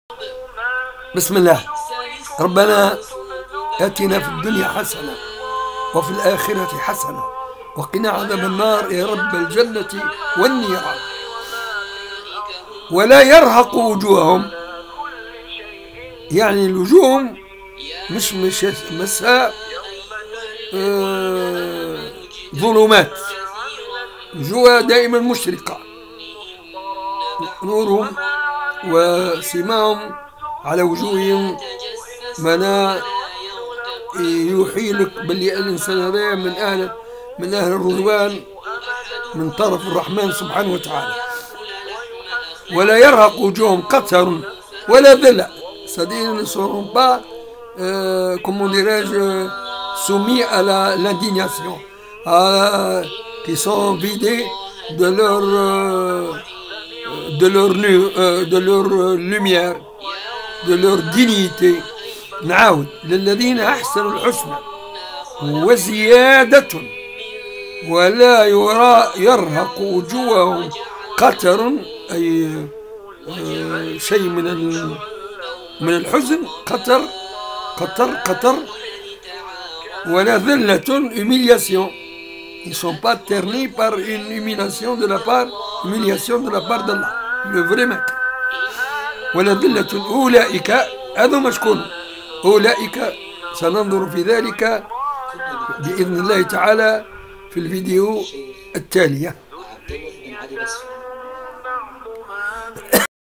بسم الله. ربنا آتنا في الدنيا حسنة وفي الآخرة حسنة وقنا عذاب النار يا رب الجنة والنيران. ولا يرهق وجوههم، يعني الوجوه مش مساء ظلمات، وجوه دائما مشرقة، نورهم وسماهم على وجوههم منا يوحي لك بلي الإنسان هذا من أهل الرضوان من طرف الرحمن سبحانه وتعالى. ولا يرهق وجوههم قتر ولا ذلة، c'est-à-dire ne seront pas comment dirais-je soumis à l'indignation, qui sont vidés de leur lumière, de leur dignité. نعاود للذين أحسنوا الحسنى وزيادة ولا يرهق وجوههم قتر، أي شيء من الحزن، قتر ولا ذلة humiliation. Ils ne sont pas ternis par une humiliation de la part d'Allah le vrai maître. ولا ذلة أولئك، هذا مشكون، أولئك سننظر في ذلك بإذن الله تعالى في الفيديو التالية.